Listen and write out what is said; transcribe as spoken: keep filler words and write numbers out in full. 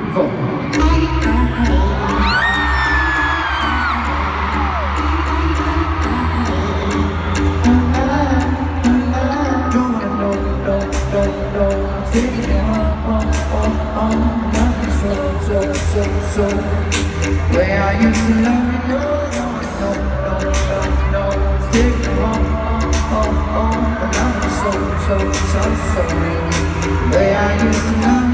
four. Taking it on, on, on, on, nothing so, so, so, so. Where I used to love you, no, no, no, no, no, no. Taking it on, on, on, on, but nothing so, so, so, so. Where I used to love you.